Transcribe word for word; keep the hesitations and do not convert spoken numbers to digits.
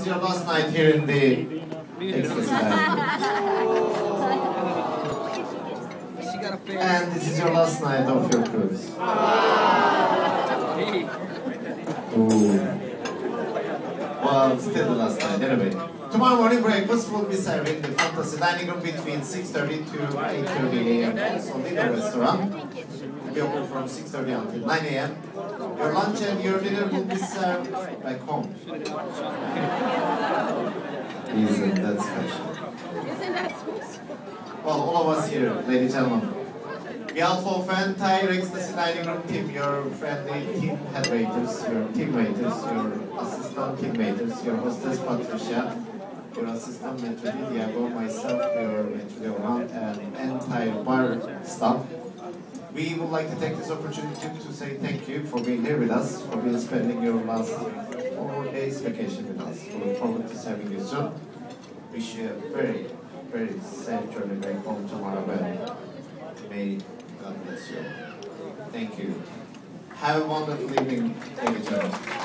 is your last night here in the Ecstasy Dining. And this is your last night of your cruise. Ooh. Well, still the last night, anyway. Tomorrow morning breakfast will be served in the Fantasy Dining Room between six thirty to eight thirty a m Also, Lido Restaurant will be open from six thirty until nine a m Your lunch and your dinner will be served back home. Isn't that special? Isn't that special? Well, all of us here, ladies and gentlemen. Behalf of entire Ecstasy Dining Room team, your friendly team head waiters, your team waiters, your assistant team waiters, your hostess Patricia, your assistant Metro Diego, myself, your Metro Leoran, and entire bar staff. We would like to take this opportunity to say thank you for being here with us, for being spending your last four days vacation with us. We look forward to serving you soon. Wish you a very, very safe journey back home tomorrow, and may God bless you. Thank you. Have a wonderful evening, ladies and gentlemen.